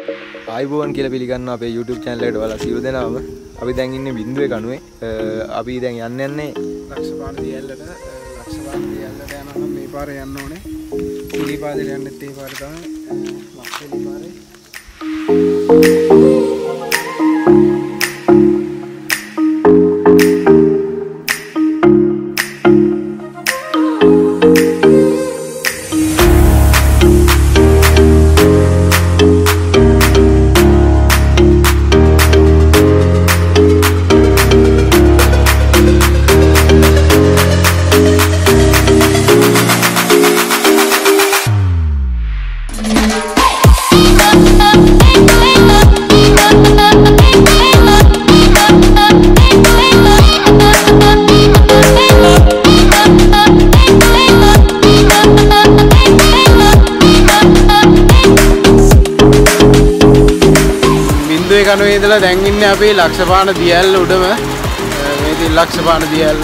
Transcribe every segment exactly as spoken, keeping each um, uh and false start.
ආයිබෝන් කියලා පිළිගන්නවා අපේ YouTube channel එකට ඔයාලා සියලු දෙනාම. අපි දැන් ඉන්නේ බිඳුවේ කණුවේ. අපි දැන් යන්න යන්නේ ලක්ෂපාන දියැලට. ලක්ෂපාන දියැලට යනවා නම් මේ පාරේ යන්න ඕනේ. සිරිපාදේ යන්නෙත් ඒ පාරේ තමයි. මක්කලි පාරේ. කනුවේ ඉඳලා දැන් ඉන්නේ අපි ලක්ෂපාන දියැල්ල උඩම. මේ ඉතින් ලක්ෂපාන දියැල්ල.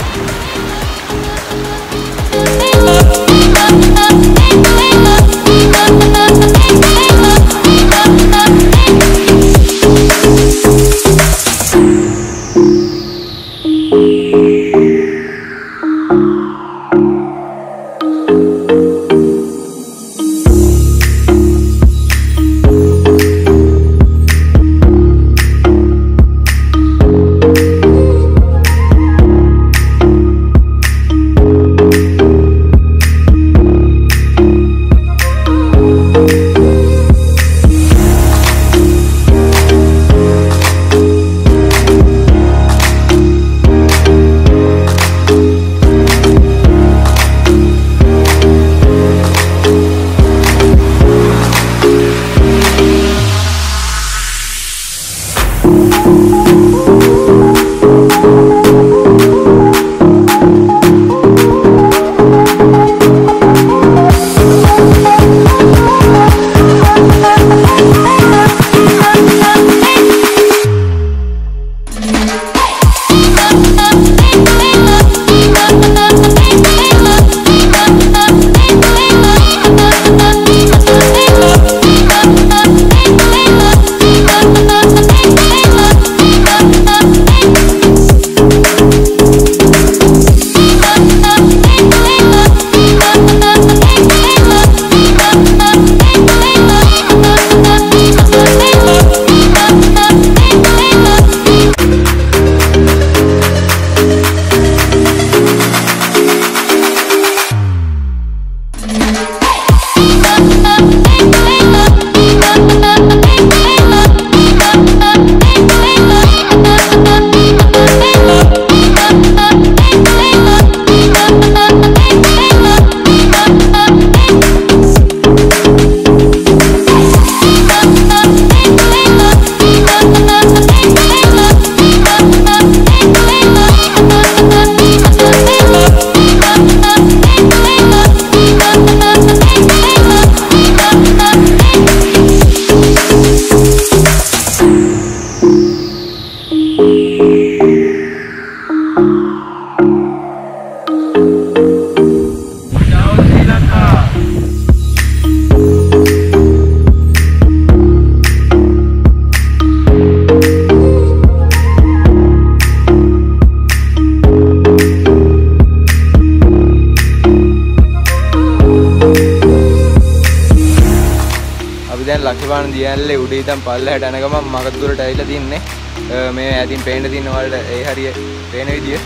ලක්ෂපාන දියැල්ලේ උඩ ඉඳන් පල්ලෙහාට යන ගමන් මග දුරට ඇවිල්ලා තින්නේ. මේ ඈතින් පේන්න තියෙන වලට ඒ හරිය පේන විදිය.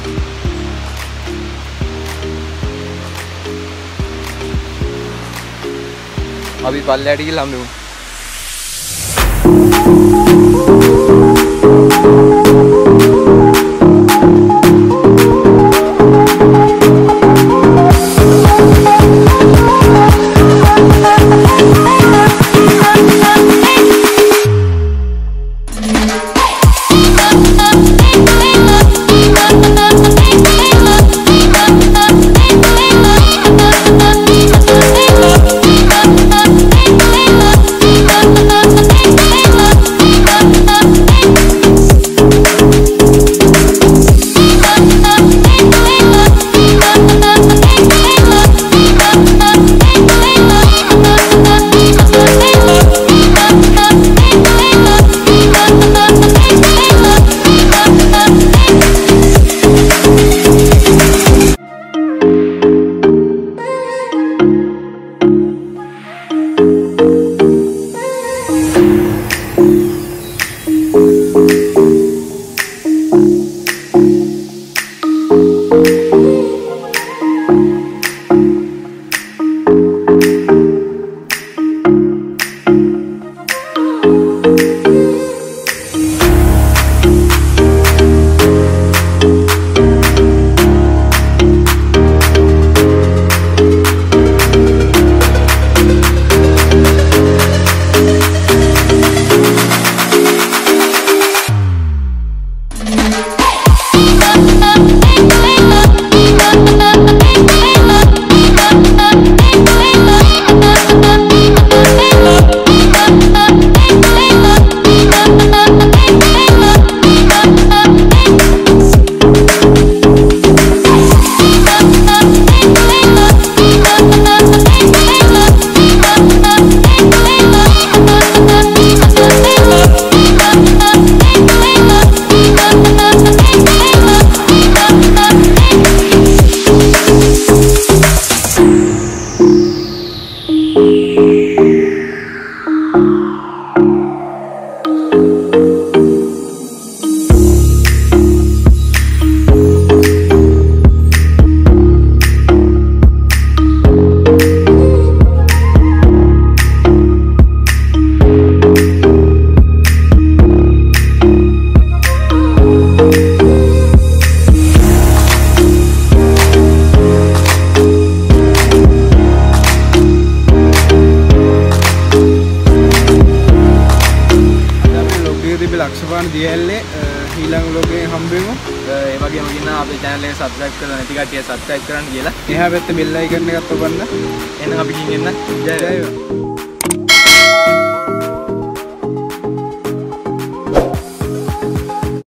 අපි පල්ලෙහාට ගිහලා හම්බෙමු. ලක්ෂපාන දියැල්ලේ ඊළඟ ලෝකේ හම්බෙමු. ඒ වගේම කියනවා අපේ channel එක subscribe කරලා නැති කට්ටිය subscribe කරන්න කියලා. එහා පැත්තේ bell icon එකත් ඔබන්න. එහෙනම් අපි ගිහින් එන්න. ජය වේවා.